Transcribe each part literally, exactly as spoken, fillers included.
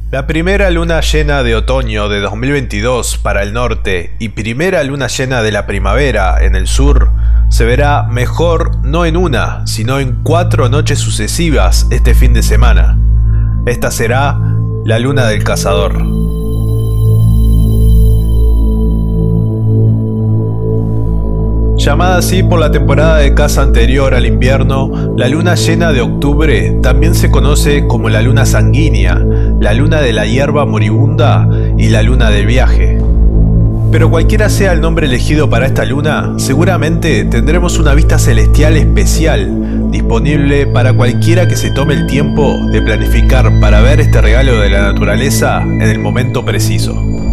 La primera luna llena de otoño de dos mil veintidós para el norte y primera luna llena de la primavera en el sur se verá mejor no en una, sino en cuatro noches sucesivas este fin de semana. Esta será la luna del cazador. Llamada así por la temporada de caza anterior al invierno, la luna llena de octubre también se conoce como la luna sanguínea, la luna de la hierba moribunda y la luna del viaje. Pero cualquiera sea el nombre elegido para esta luna, seguramente tendremos una vista celestial especial, disponible para cualquiera que se tome el tiempo de planificar para ver este regalo de la naturaleza en el momento preciso.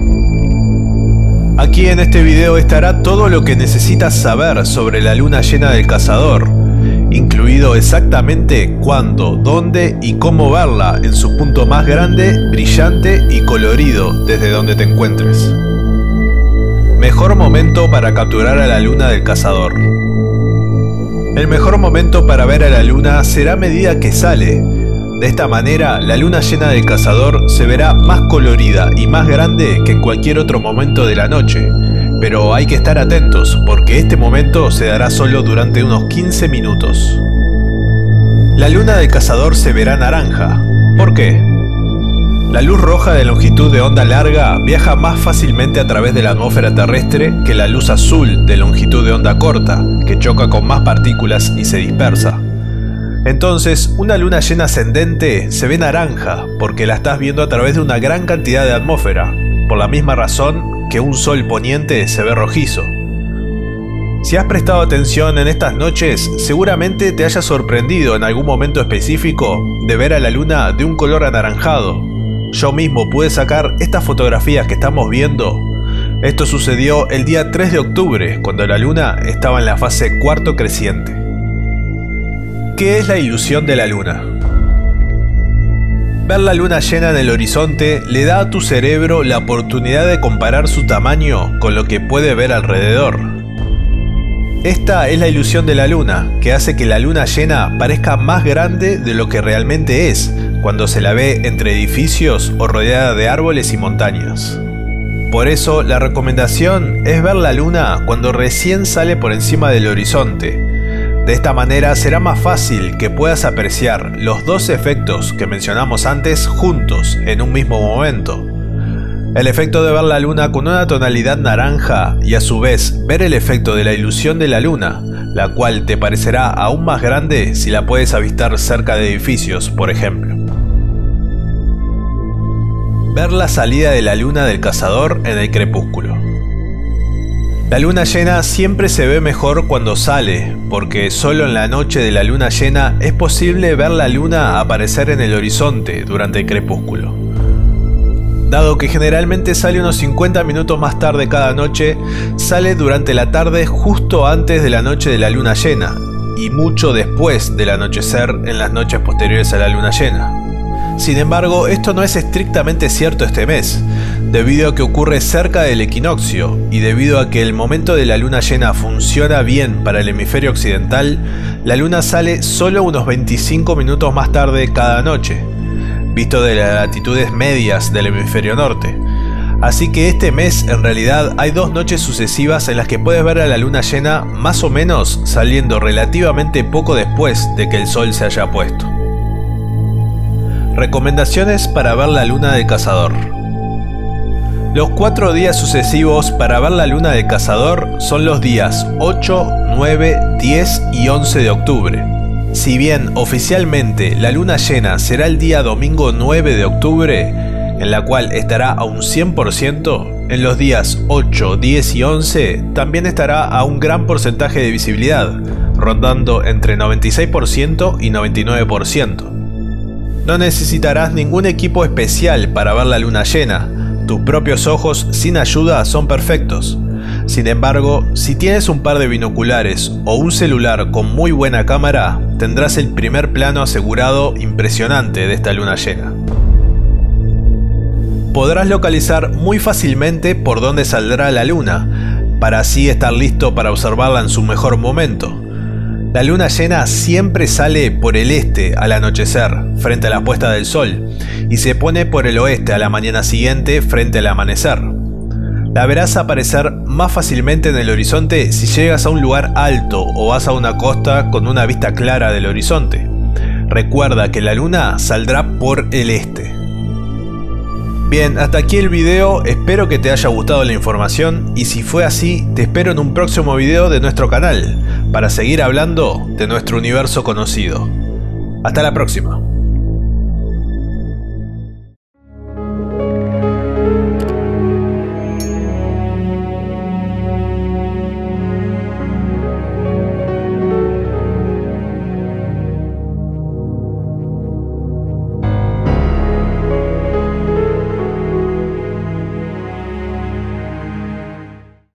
Aquí en este video estará todo lo que necesitas saber sobre la luna llena del cazador, incluido exactamente cuándo, dónde y cómo verla en su punto más grande, brillante y colorido desde donde te encuentres. Mejor momento para capturar a la luna del cazador. El mejor momento para ver a la luna será a medida que sale. De esta manera, la luna llena del cazador se verá más colorida y más grande que en cualquier otro momento de la noche. Pero hay que estar atentos, porque este momento se dará solo durante unos quince minutos. La luna del cazador se verá naranja. ¿Por qué? La luz roja de longitud de onda larga viaja más fácilmente a través de la atmósfera terrestre que la luz azul de longitud de onda corta, que choca con más partículas y se dispersa. Entonces, una luna llena ascendente se ve naranja porque la estás viendo a través de una gran cantidad de atmósfera, por la misma razón que un sol poniente se ve rojizo. Si has prestado atención en estas noches, seguramente te hayas sorprendido en algún momento específico de ver a la luna de un color anaranjado. Yo mismo pude sacar estas fotografías que estamos viendo. Esto sucedió el día tres de octubre, cuando la luna estaba en la fase cuarto creciente. ¿Qué es la ilusión de la luna? Ver la luna llena en el horizonte le da a tu cerebro la oportunidad de comparar su tamaño con lo que puede ver alrededor. Esta es la ilusión de la luna, que hace que la luna llena parezca más grande de lo que realmente es, cuando se la ve entre edificios o rodeada de árboles y montañas. Por eso, la recomendación es ver la luna cuando recién sale por encima del horizonte. De esta manera será más fácil que puedas apreciar los dos efectos que mencionamos antes juntos en un mismo momento. El efecto de ver la luna con una tonalidad naranja y a su vez ver el efecto de la ilusión de la luna, la cual te parecerá aún más grande si la puedes avistar cerca de edificios, por ejemplo. Ver la salida de la luna del cazador en el crepúsculo. La luna llena siempre se ve mejor cuando sale, porque solo en la noche de la luna llena es posible ver la luna aparecer en el horizonte durante el crepúsculo. Dado que generalmente sale unos cincuenta minutos más tarde cada noche, sale durante la tarde justo antes de la noche de la luna llena, y mucho después del anochecer en las noches posteriores a la luna llena. Sin embargo, esto no es estrictamente cierto este mes, debido a que ocurre cerca del equinoccio y debido a que el momento de la luna llena funciona bien para el hemisferio occidental, la luna sale solo unos veinticinco minutos más tarde cada noche, visto de las latitudes medias del hemisferio norte. Así que este mes en realidad hay dos noches sucesivas en las que puedes ver a la luna llena más o menos saliendo relativamente poco después de que el sol se haya puesto. Recomendaciones para ver la luna del cazador. Los cuatro días sucesivos para ver la luna del cazador son los días ocho, nueve, diez y once de octubre. Si bien oficialmente la luna llena será el día domingo nueve de octubre, en la cual estará a un cien por ciento, en los días ocho, diez y once también estará a un gran porcentaje de visibilidad, rondando entre noventa y seis por ciento y noventa y nueve por ciento. No necesitarás ningún equipo especial para ver la luna llena, tus propios ojos sin ayuda son perfectos. Sin embargo, si tienes un par de binoculares o un celular con muy buena cámara, tendrás el primer plano asegurado impresionante de esta luna llena. Podrás localizar muy fácilmente por dónde saldrá la luna, para así estar listo para observarla en su mejor momento. La luna llena siempre sale por el este al anochecer, frente a la puesta del sol, y se pone por el oeste a la mañana siguiente, frente al amanecer. La verás aparecer más fácilmente en el horizonte si llegas a un lugar alto o vas a una costa con una vista clara del horizonte. Recuerda que la luna saldrá por el este. Bien, hasta aquí el video, espero que te haya gustado la información y si fue así, te espero en un próximo video de nuestro canal para seguir hablando de nuestro universo conocido. Hasta la próxima.